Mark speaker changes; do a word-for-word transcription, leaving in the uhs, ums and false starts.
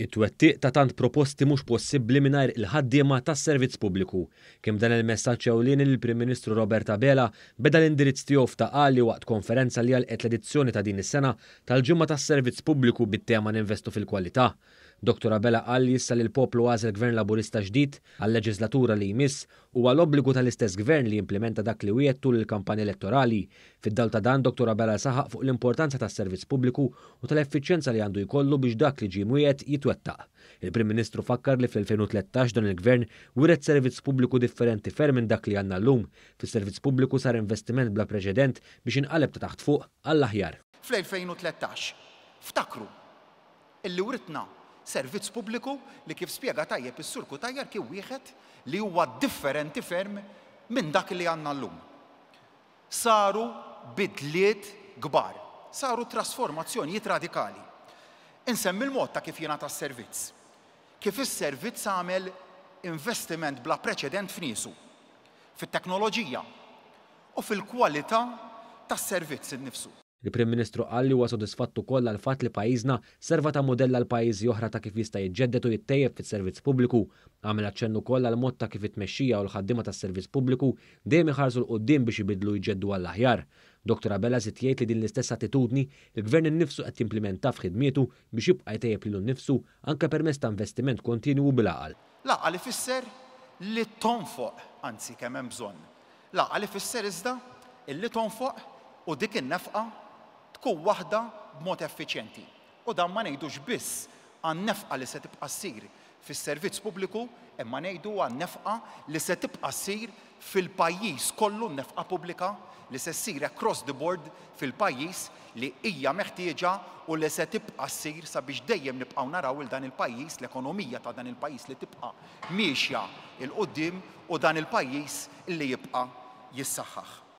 Speaker 1: It-twettiq ta' tant proposti mhux possibbli mingħajr il-ħaddiema tas-servizz pubbliku. Kemm dan il-messaġġ ewlieni lill-Prim Ministru Robert Abela beda l-indirizz tiegħu f'Taqali waqt konferenza li għalqet l-edizzjoni ta' din is-sena tal-Ġimgħa tas-Servizz Pubbliku bit-tema Ninvestu fil-Kwalità. Doktor Abela qal li issa li l-poplu għażel Gvern Laburista ġdid għal-leġislatura li jmiss huwa l-obbligu tal-istess Gvern li jimplementa dak li wiegħed tul il-kampanja elettorali. Fid-dawl ta' dan Doktor Abela saħaq fuq l-importanza tas-servizz pubbliku u tal-effiċjenza li għandu jkollu biex dak li ġie mwiegħed jitwettaq. Il-Prim Ministru fakkar li fl-elfejn u tlettax dan il-Gvern wired servizz pubbliku differenti ferm minn dak li għandna llum. Fis-servizz pubbliku sar investiment bla preċedent biex inqaleb ta' taħt fuq għall-aħjar.
Speaker 2: Fl-elfejn u tlettax ftakru illi writna servizz pubbliku li kif spjega tajjeb is-Sur Kutajjar kien wieħed li huwa differenti ferm minn dak li għandna llum. Saru bidliet kbar, saru trasformazzjonijiet radikali. Insemmi l-mod ta' kif jingħata s-servizz. Kif is-servizz għamel investiment bla preċedent f'niesu, fit-teknoloġija u fil-kwalità tas-servizz innifsu.
Speaker 1: Il-Prim Ministru qal li huwa sodisfatt ukoll għal fatt li pajjiżna serva ta' modell għal pajjiżi oħra ta' kif jista' jiġġedded u jittejjeb fis-servizz pubbliku. Għamel aċċenn ukoll għal mod ta' kif it-tmexxija u l-ħaddiema tas-servizz pubbliku dejjem iħarsu l quddiem biex ibidlu jġeddu għall-aħjar. Doktor Abela żied jgħid li din l-istess attitudni il-Gvern innifsu qed jimplementa f'ħidmietu biex jibqa' jtejjeb lilu nnifsu anke permezz ta' investiment kontinwu bil-għaqal.
Speaker 2: L-għaqal ifisser li tonfoq, anzi kemm hemm bżonn. L-għaqal ifisser iżda illi tonfoq u dik in-nefqa tkun waħda b'mod effiċjenti. U dan ma ngħidux biss għan-nefqa li se tibqa' ssir fis-servizz pubbliku, imma ngħidu għan-nefqa li se tibqa' ssir fil-pajjiż kollu n-nefqa pubblika li se ssir across the board fil-pajjiż li hija meħtieġa u li se tibqa' ssir sabiex dejjem nibqgħu naraw il dan il-pajjiż, l-ekonomija ta' dan il-pajjiż li tibqa' miexja il qudiem u dan il-pajjiż li jibqa' jissaħħaħ.